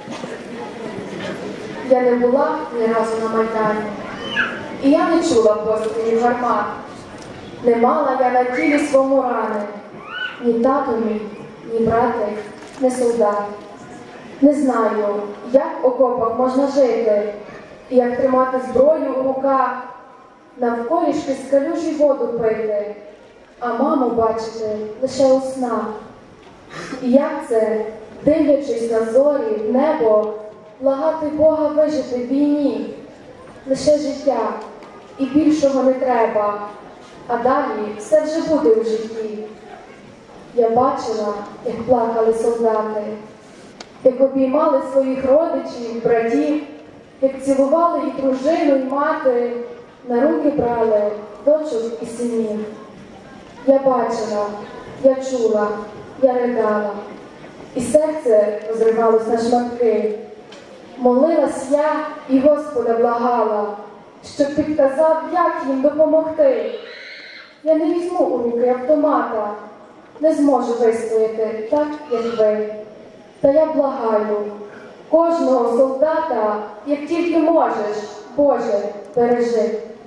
Я не була ні разу на Майдані, і я не чула пострілів гармат. Не мала я на тілі свому рани, ні тато мій, ні братик, ні солдат. Не знаю, як в окопах можна жити, і як тримати зброю у руках, навколішки з калюжі воду пити, а маму бачити лише у снах. І як це, дивлячись на зорі, в небо, благати Бога вижити в війні? Лише життя, і більшого не треба, а далі все вже буде у житті. Я бачила, як плакали солдати, як обіймали своїх родичів, братів, як цілували і дружину, і мати, на руки брали дочок і синів. Я бачила, я чула, я ридала, і серце розривалось на шматки. Молилась я і Господа благала, щоб підказав, як їм допомогти. Я не візьму у руки автомата, не зможу вистояти так, як ви. Та я благаю кожного солдата, як тільки можеш, Боже, бережи.